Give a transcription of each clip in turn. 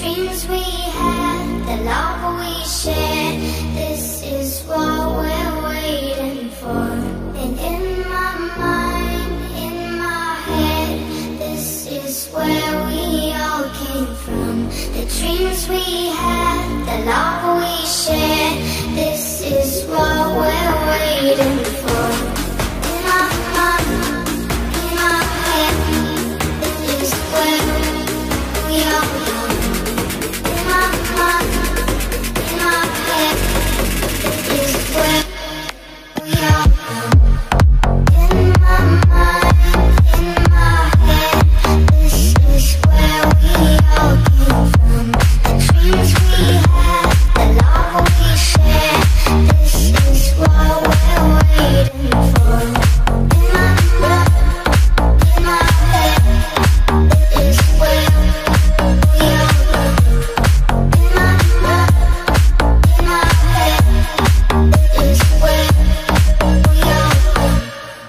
dreams we had, the love we shared. This is what we're waiting for. And in my mind, in my head, this is where we all came from. The dreams we had, the love we shared. This is what we're waiting for. In my mind, in my head, this is where we all come. In my mind, in my head, this is where we all come. In my mind, in my head, this is where we all came from. The dreams we had, the love we shared. This is what we're waiting for. In my mind, in my head, this is where we all come. In my mind, in my head, this is where we all come.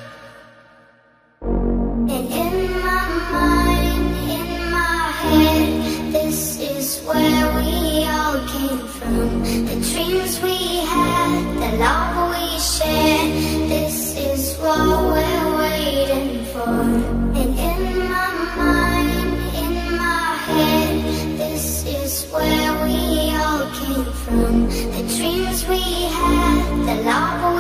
And in my mind, in my head, this is where we all came from. The dreams we had, the love we shared. This is what we're waiting for. And in my mind, in my head, this is where we all came from. The dreams we had, the love